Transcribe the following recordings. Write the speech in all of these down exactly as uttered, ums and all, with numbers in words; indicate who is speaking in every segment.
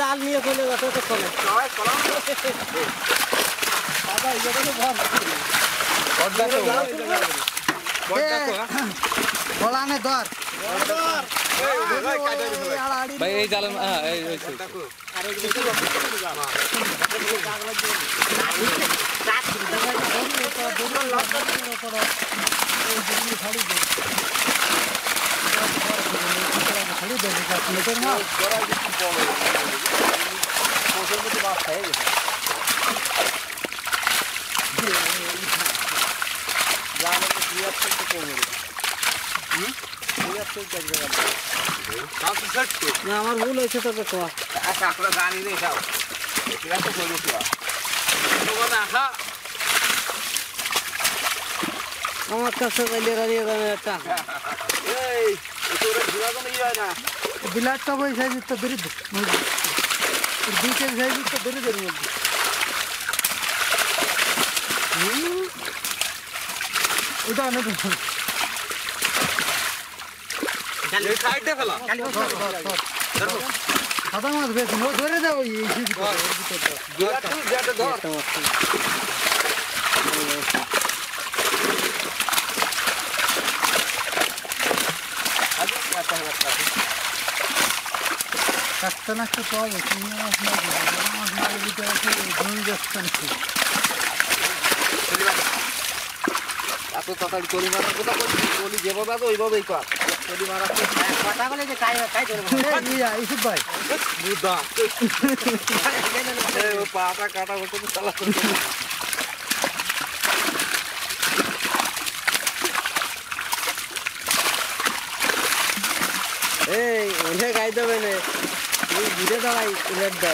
Speaker 1: জাল নিয়ে চলে যাচ্ছে তো চলে সবাই চলো বাবা এই জায়গাতে ভর ভর দেখো ভর দেখো বলানে ধর ধর ভাই কাটে ভাই এই জাল হ্যাঁ এই এই দেখো আরে এই দেখো জাল কাগজ দিয়ে কাট দিতে ভাই তো দুটো লক করে তো এই দিকে ছাড়ি দে ছাড়ি দে কাট মিটার না বড় কিছু বড় কোষের মধ্যে মাছ খায় গেছে জালে তো দুই হাজার টাকা কমে গেল হুম দুই হাজার টাকা জায়গা কাল তো সত্যি না আমার ভুল হয়েছে তো দেখো আচ্ছা আপনারা জানি রে যাও এটা তো কইলো কি তোমার না হা আমার কাছে গাইলে রানিয়ে রানিয়ে টাকা এই তোরে ঝুলা তো নিয়ে যায় না বিলাটটা বই সাইজ তো বেরিয়ে দে দুই কেজি সাইজ তো বেরিয়ে দের মধ্যে হুম ওটা না তো এই সাইডে ফেলা ধরো সাদা মাছ বেশ নো ধরে দাও এই ভিতরটা গোলা তুই যেটা ধর আগে কাটা কাটা কাটতে না তো পাবে চিংড়ি মাছ না মাছ না ভিতরে আছে ধুই যাচ্ছে না এত তাড়াতাড়ি করি মারার কথা বলছি বলি যেভাবে আছে ওইভাবেই কর করি মারা কথা বলে যে কাই কাই ধরে ইয়া ইসুফ ভাই বুদা এ পাটা কাটা হতো তো চালা করতে এই ওনে গাই দেবে না তুই ঘুরে দাঁড়াই রেড দে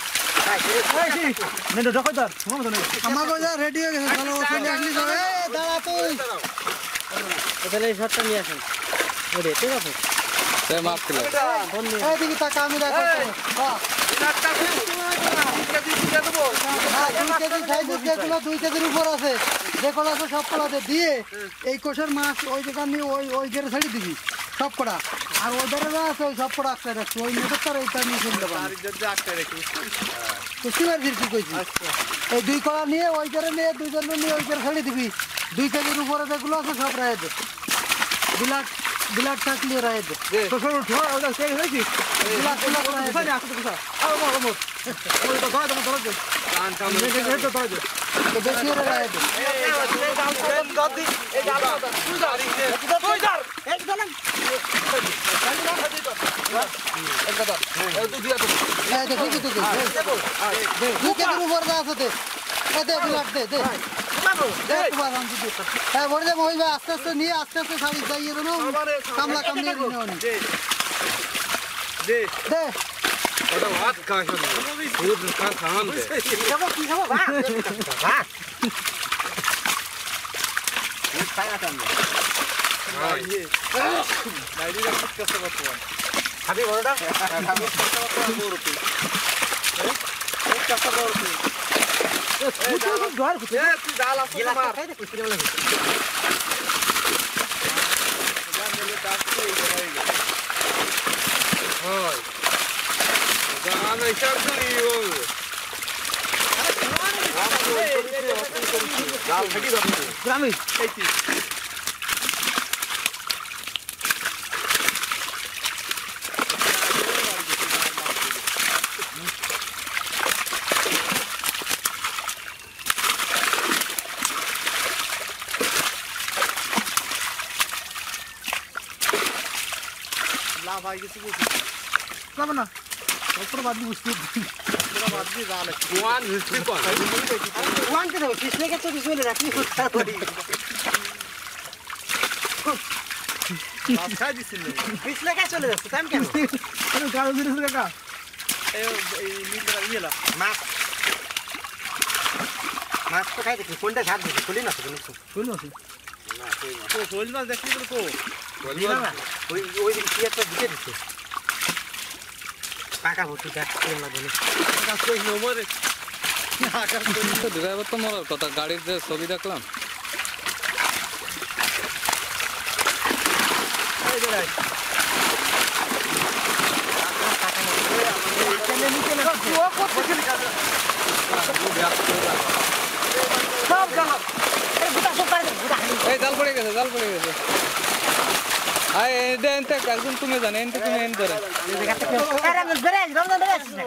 Speaker 1: নে তো দেখো ধর আমাগো যা রেডি হয়ে গেছে চলো ওখানে আসলি যাবে দাঁড়া তুই তাহলে এই শটটা নিয়ে আসেন ওরে ঠিক আছে সে মাছ খেলা এই দিকে তাকা আমি রাখো হ্যাঁ নাটটা কেজি দিয়ে দেবো হ্যাঁ দুই কেজি সাইজ যেগুলো দুই কেজির উপর আছে যেগুলো আছে সব কলাতে দিয়ে এই কোষের মাছ ওই জায়গা নিয়ে ওই ওই গেরে ছাড়ি দিবি সব কড়া আর ওইধারে যা আছে ওই সব কড়া আটকে রাখছি ওই মেয়েদের তো এইটা নিয়ে শুনতে পারি কুস্তিবার ফিরছি কইছি এই দুই কড়া নিয়ে ওই গেরে নিয়ে দুই জন নিয়ে ওই গেরে ছাড়ি দিবি দুই কেজির উপরে যেগুলো আছে সব রায় দে বিলাট বিলাট থাকলে রায় দে তো সব উঠো ওটা সেই হয়েছি বিলাট বিলাট রায় দে আসতে কথা আও মো মো ওই তো ধরে ধরে ধরে কান কান মেরে মেরে তো ধরে তো বেশি রায় দে এই জাল দাদি এই জাল তুই দাঁড়ি তুই দাঁড় এক দাঁড়ান এক দাঁড়া এই তুই দিয়া তো এই দেখো কি তুই দুই কেজির উপরে যা আছে দে এই দে বিলাট দে দে হ্যাঁ বলে যাবো ওই আস্তে আস্তে নিয়ে আস্তে আস্তে শাড়ি যাইয়ে দেবো কামলা কামলি দে দে দে ওটা ভাত খাওয়া দুধ খা খাওয়ান দে খাবো কি খাবো ভাত ভাত এই খায়া টান হ্যাঁ এই বাইরে যা কষ্ট করতে হবে খাবি বড়টা খাবো কষ্ট করতে হবে রুটি এই এই কষ্ট করতে এই জাল ঘর খুঁজে এ তুই জাল আসো মার খাই দে কুস্তি বলে জাল মেলে ডাকতে এই হয়ে গেল হয় জাল এসব তুই ও জাল ফেকি দাও গ্রামে এই কি লাভ আই গেছে কি লাভ না উপর বাদ দিয়ে বুঝতে পুরো বাদ দিয়ে জাল ওয়ান হিস্ট্রি কোন ওয়ান কে দাও পিছলে কে তো পিছলে রাখি ফুটা করি আচ্ছা দিছিল পিছলে কে চলে যাচ্ছে টাইম কেন আরে গাল দিছিস কাকা এই এই নীলরা ইয়েলা মাছ মাছ তো খাই দেখি কোনটা ঝাড় দিছি খুলি না তো শুনো না কই না তো শোল মাছ দেখলি তো কো বলি না ওই ওই কি একটা দিতে দিছে পাকা ভর্তি কাট কেমন লাগে কাজ কই নম্বরে আকার তো ড্রাইভার তো মরার কথা গাড়ির যে ছবি দেখলাম এই রে
Speaker 2: এই জাল পড়ে গেছে জাল পড়ে গেছে আয় এন্তে এন্তে একদম তুমি জানো এন্তে তুমি এন্তে ধরে
Speaker 1: আরে আমি ধরে আছি রমজান ধরে আছি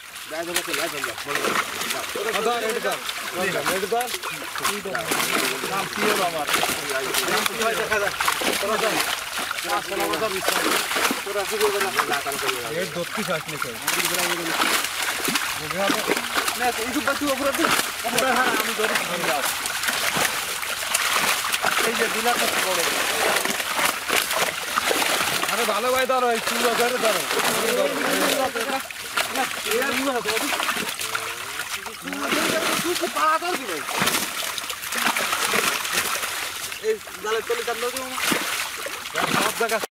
Speaker 2: আদার এন্তে কর এন্তে কর নাম কি হলো আমার নাম কি হয় দেখা যায় তোরা যাও না সোনা বাজার তোরা কি করবে না এই দত্তি খাস নি কই না এই তো বাকি উপরে দি আমরা হ্যাঁ আমি ধরে যাও এই যে দিলাটা বড় আরে ভালো ভাই ধরো এই চুলো ধরে ধরো এই জালে চলে কাটলো সব জায়গা